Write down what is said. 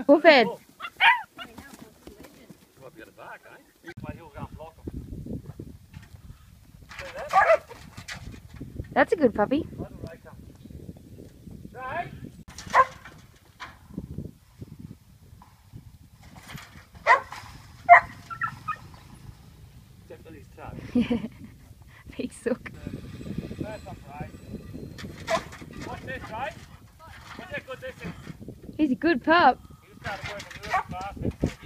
Buffhead. Might be at the back, eh? Might he'll go and block him. That's a good puppy. Why don't they come? Right? Except for his toe. Yeah. Big sook. First up, right? Watch this, right? Watch how good this is. He's a good pup. He started working really fast.